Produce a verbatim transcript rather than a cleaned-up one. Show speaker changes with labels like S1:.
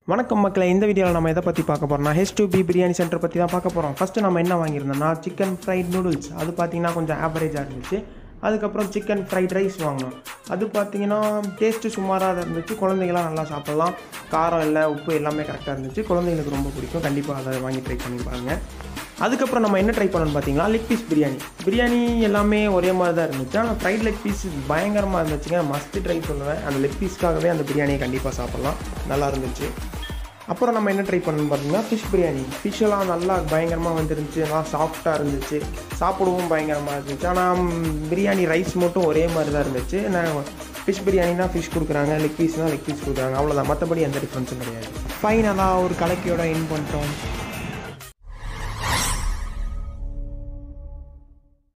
S1: வணக்கம் மக்களே, இந்த வீடியோவில் நம்ம எதை பற்றி பார்க்க போகிறோம்னா H two B biryani centre பற்றி தான் பார்க்க போகிறோம். ஃபஸ்ட்டு நம்ம என்ன வாங்கியிருந்தோம்னா சிக்கன் ஃப்ரைட் நூடுல்ஸ். அது பார்த்திங்கன்னா கொஞ்சம் ஆவரேஜாக இருந்துச்சு. அதுக்கப்புறம் சிக்கன் ஃப்ரைட் ரைஸ் வாங்கினோம். அது பார்த்திங்கன்னா டேஸ்ட்டு சுமாராக இருந்துச்சு. குழந்தைங்களாம் நல்லா சாப்பிட்லாம். காரம் இல்லை, உப்பு எல்லாமே கரெக்டாக இருந்துச்சு. குழந்தைங்களுக்கு ரொம்ப பிடிக்கும். கண்டிப்பாக அதை வாங்கி ட்ரை பண்ணி பாருங்கள். அதுக்கப்புறம் நம்ம என்ன ட்ரை பண்ணணும்னு பார்த்தீங்கன்னா லெக் பீஸ் பிரியாணி. பிரியாணி எல்லாமே ஒரே மாதிரி தான் இருந்துச்சு. ஆனால் ஃப்ரைட் லெக் பீஸ் பயங்கரமாக இருந்துச்சுங்க. மஸ்ட்டு ட்ரை பண்ணுவேன். அந்த லெக் பீஸ்க்காகவே அந்த பிரியாணியை கண்டிப்பாக சாப்பிட்லாம். நல்லா இருந்துச்சு. அப்புறம் நம்ம என்ன ட்ரை பண்ணணும்னு பார்த்தீங்கன்னா ஃபிஷ் பிரியாணி. ஃபிஷ்ஷெல்லாம் நல்லா பயங்கரமாக வந்துருந்துச்சு. நல்லா சாஃப்டாக இருந்துச்சு. சாப்பிடவும் பயங்கரமாக இருந்துச்சு. ஆனால் பிரியாணி ரைஸ் மட்டும் ஒரே மாதிரி தான் இருந்துச்சு. நான் ஃபிஷ் பிரியாணினா ஃபிஷ் கொடுக்குறாங்க, லெக் பீஸ்னால் லெக் பீஸ் கொடுக்குறாங்க, அவ்வளோதான். மற்றபடி எந்த டிஃப்ரென்ஸும் கிடையாது. ஃபைனலாக ஒரு கலக்கியோட என் பண்ணிட்டோம்.